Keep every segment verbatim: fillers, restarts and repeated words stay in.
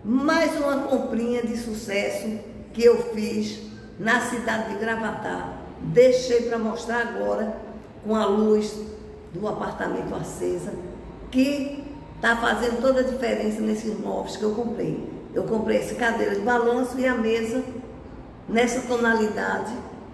Mais uma comprinha de sucesso que eu fiz na cidade de Gravatá. Deixei para mostrar agora com a luz do apartamento acesa, que está fazendo toda a diferença nesses móveis que eu comprei. Eu comprei essa cadeira de balanço e a mesa nessa tonalidade,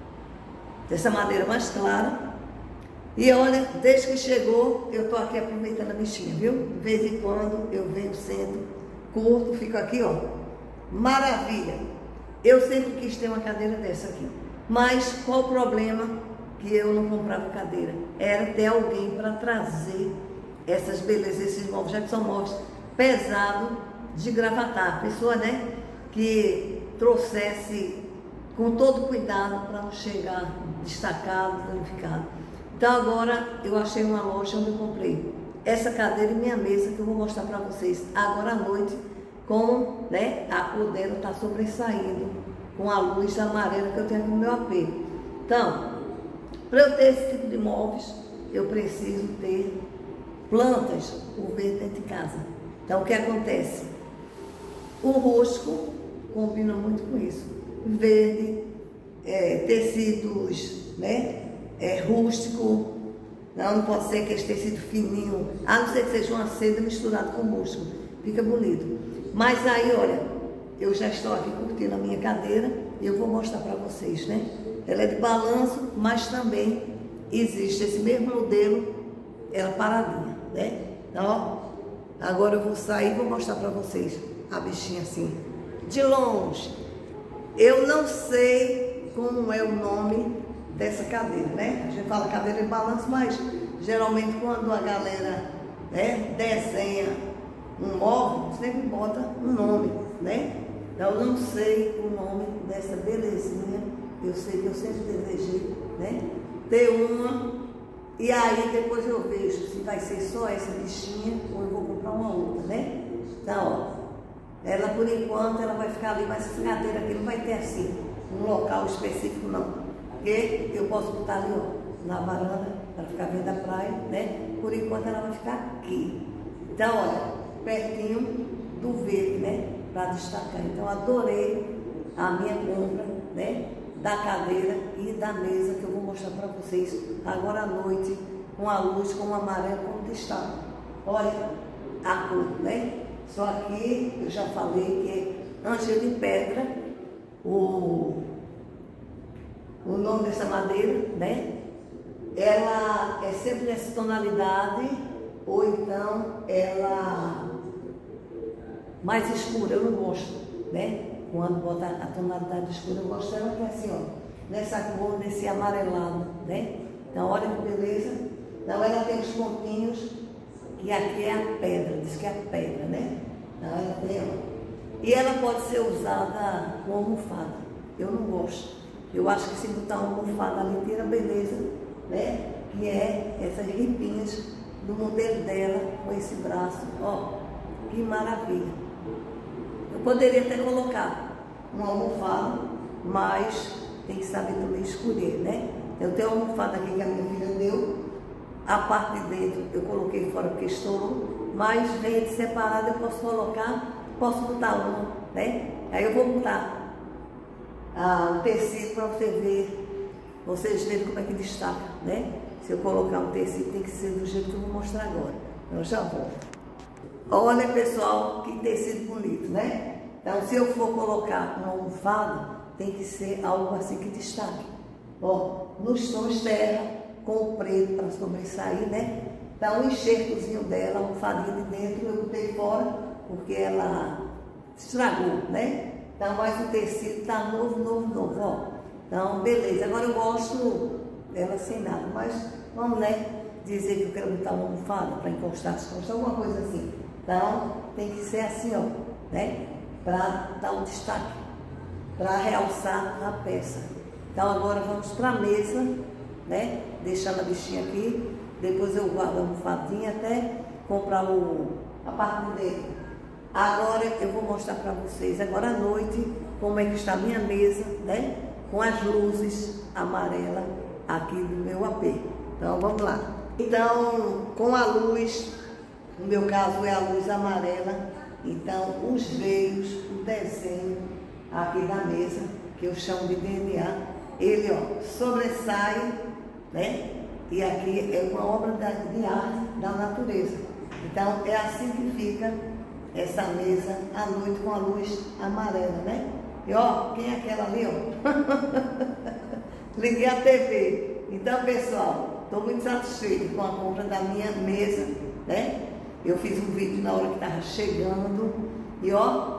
dessa madeira mais clara. E olha, desde que chegou, eu estou aqui aproveitando a bichinha, viu? De vez em quando eu venho, sento, curto, fico aqui, ó. Maravilha! Eu sempre quis ter uma cadeira dessa aqui. Mas qual o problema que eu não comprava cadeira? Era ter alguém para trazer essas belezas, esses móveis, já que são móveis pesados de Gravatá. Pessoa, né, que trouxesse com todo cuidado para não chegar destacado, danificado. Então agora eu achei uma loja onde eu comprei essa cadeira e minha mesa, que eu vou mostrar para vocês agora à noite, com, né, a cor dela está sobressaindo com a luz amarela que eu tenho aqui no meu A P. Então, para eu ter esse tipo de móveis, eu preciso ter plantas por ver dentro de casa. Então o que acontece? O rústico combina muito com isso. Verde, é, tecidos, né? É, rústico, não, não pode ser aquele tecido fininho, a não ser que seja uma seda misturada com rústico, fica bonito. Mas aí, olha, eu já estou aqui curtindo a minha cadeira e eu vou mostrar para vocês, né? Ela é de balanço, mas também existe esse mesmo modelo, ela paradinha, né? Então, ó, agora eu vou sair e vou mostrar para vocês a bichinha assim, de longe. Eu não sei como é o nome dessa cadeira, né? A gente fala cadeira de balanço, mas geralmente quando a galera, né, desenha um móvel, sempre bota um nome, né? Então eu não sei o nome dessa belezinha, eu sei que eu sempre desejei, né, ter uma, e aí depois eu vejo se vai ser só essa bichinha ou eu vou comprar uma outra, né? Então, ó, ela por enquanto ela vai ficar ali, mas essa cadeira aqui não vai ter assim um local específico não. Porque eu posso botar ali, ó, na varanda, para ficar vendo a praia, né? Por enquanto ela vai ficar aqui. Então, olha, pertinho do verde, né? Para destacar. Então, adorei a minha compra, né? Da cadeira e da mesa, que eu vou mostrar para vocês agora à noite, com a luz, com o amarelo, como destaque. Olha a cor, né? Só aqui, eu já falei que é Ângelo de Pedra, o... o nome dessa madeira, né? Ela é sempre nessa tonalidade, ou então ela mais escura, eu não gosto, né? Quando bota a tonalidade escura, eu gosto dela que é assim, ó, nessa cor, nesse amarelado, né? Então, olha que beleza. Então, ela tem os pontinhos, e aqui é a pedra, diz que é a pedra, né? Então, ela tem, ó. E ela pode ser usada com almofada, eu não gosto. Eu acho que se botar uma almofada ali, tira a beleza, né? Que é essas ripinhas do modelo dela, com esse braço, ó, que maravilha. Eu poderia até colocar uma almofada, mas tem que saber também escolher, né? Eu tenho uma almofada aqui que a minha filha deu, a parte de dentro eu coloquei fora porque estourou, mas vem de separado, eu posso colocar, posso botar uma, né? Aí eu vou botar Ah, o tecido para você ver, vocês verem como é que destaca, né? Se eu colocar um tecido, tem que ser do jeito que eu vou mostrar agora. Eu já vou. Olha, pessoal, que tecido bonito, né? Então, se eu for colocar uma almofada, tem que ser algo assim que destaque. Ó, nos tons terra, com o preto para sobressair, né? Então, o enxertozinho dela, a almofadinha de dentro, eu botei fora, porque ela estragou, né? Então, mas o tecido tá novo, novo, novo, ó. Então, beleza. Agora eu gosto dela sem nada, mas vamos, né, dizer que eu quero botar uma almofada para encostar as costas, alguma coisa assim. Então, tem que ser assim, ó, né, para dar um destaque, para realçar a peça. Então, agora vamos para a mesa, né, deixando a bichinha aqui. Depois eu guardo a almofadinha até comprar o, a parte dele. Agora eu vou mostrar para vocês, agora à noite, como é que está a minha mesa, né? Com as luzes amarelas aqui do meu A P. Então, vamos lá. Então, com a luz, no meu caso é a luz amarela, Então, os veios, o desenho aqui da mesa, que eu chamo de D N A, ele, ó, sobressai, né? E aqui é uma obra de arte da natureza. Então, é assim que fica essa mesa à noite com a luz amarela, né? E ó, quem é aquela ali, ó? Liguei a T V. Então, pessoal, estou muito satisfeito com a compra da minha mesa, né? Eu fiz um vídeo na hora que estava chegando. E ó,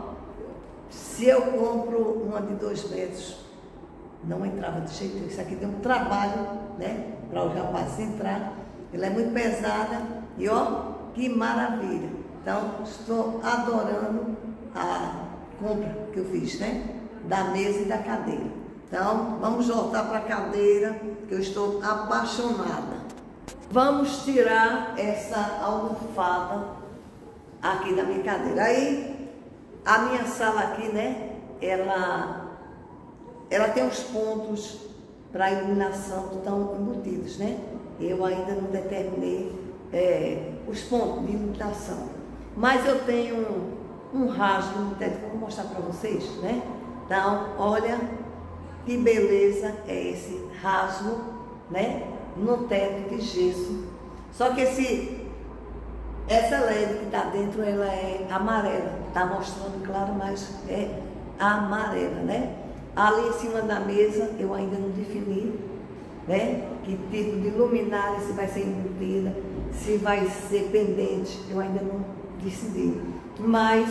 se eu compro uma de dois metros, não entrava de jeito nenhum. Isso aqui deu um trabalho, né? Para os rapazes entrar. Ela é muito pesada. E ó, que maravilha. Então, estou adorando a compra que eu fiz, né? Da mesa e da cadeira. Então, vamos voltar para a cadeira, que eu estou apaixonada. Vamos tirar essa almofada aqui da minha cadeira. Aí, a minha sala aqui, né? Ela, ela tem os pontos para iluminação que estão embutidos, né? Eu ainda não determinei é, os pontos de iluminação. Mas eu tenho um, um rasgo no teto que eu vou mostrar para vocês, né? Então, olha que beleza é esse rasgo, né? No teto de gesso. Só que esse, essa L E D que está dentro, ela é amarela. Está mostrando claro, mas é amarela, né? Ali em cima da mesa, eu ainda não defini, né? Que tipo de luminária, se vai ser embutida, se vai ser pendente, eu ainda não decidi. Mas,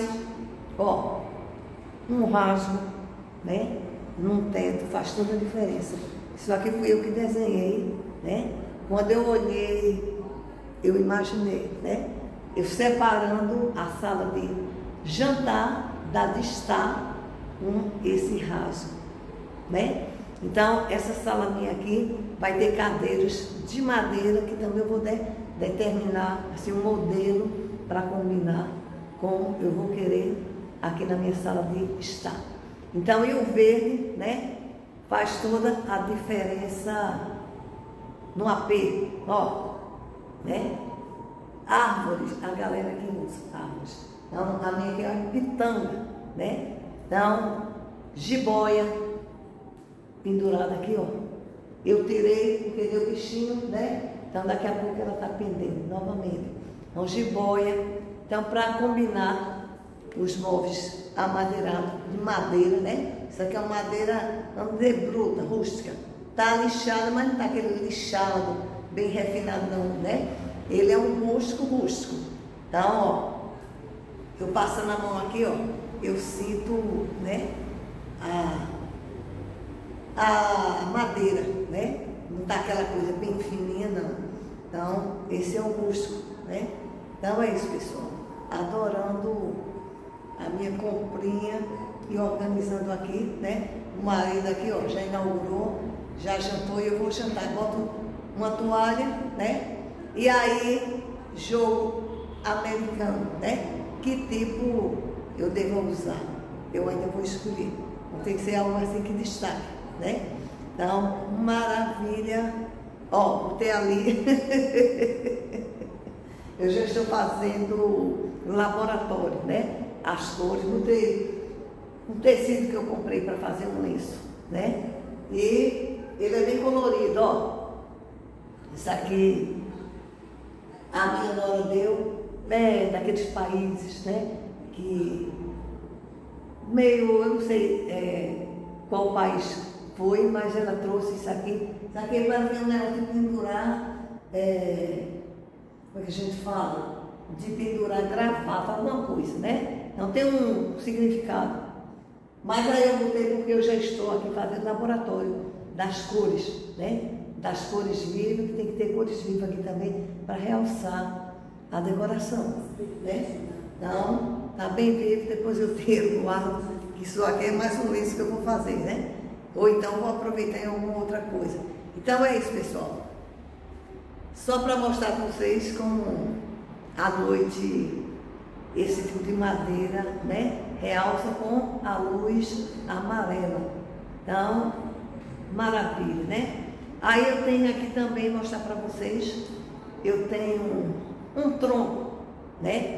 ó, um rasgo, né? Num teto faz toda a diferença. Isso aqui fui eu que desenhei, né? Quando eu olhei, eu imaginei, né? Eu separando a sala de jantar da de estar com esse rasgo, né? Então, essa sala minha aqui vai ter cadeiras de madeira, que também eu vou de, determinar assim, um modelo para combinar com eu vou querer aqui na minha sala de estar. Então, e o verde, né, faz toda a diferença no A P, ó, né? Árvores, a galera que usa árvores. Então, a minha aqui é uma pitanga, né? Então, jiboia pendurada aqui, ó. Eu tirei porque deu bichinho, né? Então, daqui a pouco ela tá pendendo novamente. Então, jiboia. Então, para combinar os móveis amadeirados de madeira, né? Isso aqui é uma madeira, vamos dizer, bruta, rústica. Tá lixada, mas não tá aquele lixado bem refinado não, né? Ele é um rústico, rústico. Então, ó, eu passando a mão aqui, ó, eu sinto, né, a, a madeira, né? Não tá aquela coisa bem fininha, não. Então, esse é o rústico, né? Então, é isso, pessoal. Adorando a minha comprinha e organizando aqui, né? O marido aqui, ó, já inaugurou, já jantou e eu vou jantar. Boto uma toalha, né? E aí, jogo americano, né? Que tipo eu devo usar? Eu ainda vou escolher. Não tem que ser algo assim que destaque, né? Então, maravilha. Ó, botei ali. Eu já estou fazendo laboratório, né? As cores, botei um tecido que eu comprei para fazer um lenço, né? E ele é bem colorido, ó. Isso aqui, a minha nora deu, é daqueles países, né? Que meio, eu não sei é, qual país foi, mas ela trouxe isso aqui. Isso aqui é para ver um negócio de pendurar, é, como é que a gente fala? De pendurar gravata, alguma coisa, né? Não tem um significado. Mas aí eu botei porque eu já estou aqui fazendo laboratório das cores, né? Das cores vivas, que tem que ter cores vivas aqui também, para realçar a decoração, né? Então, tá bem vivo, depois eu tiro, guardo, que isso aqui é mais um lenço que eu vou fazer, né? Ou então vou aproveitar em alguma outra coisa. Então é isso, pessoal. Só para mostrar para vocês como à noite esse tipo de madeira, né, realça com a luz amarela. Então, maravilha, né? Aí eu tenho aqui também, mostrar para vocês, eu tenho um tronco, né,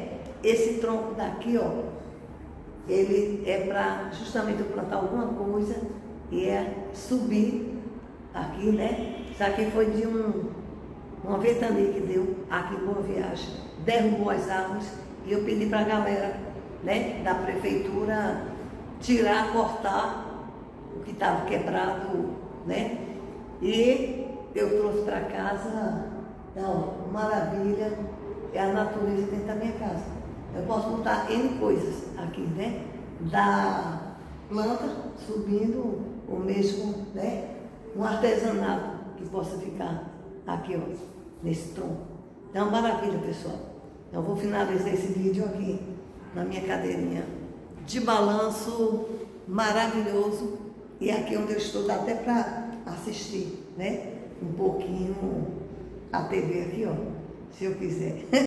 esse tronco daqui, ó, ele é para justamente eu plantar alguma coisa e é subir aqui, né? Isso aqui foi de um, uma ventania que deu aqui em Boa Viagem, derrubou as árvores e eu pedi para a galera, né, da prefeitura tirar, cortar o que estava quebrado, né? E eu trouxe para casa, então, maravilha, é a natureza dentro da minha casa. Eu posso botar N coisas aqui, né? Da planta subindo, ou mesmo, né, um artesanato que possa ficar aqui, ó, nesse tronco. Então, maravilha, pessoal. Eu vou finalizar esse vídeo aqui na minha cadeirinha de balanço maravilhoso. E aqui onde eu estou dá até para assistir, né? Um pouquinho a T V aqui, ó, se eu quiser.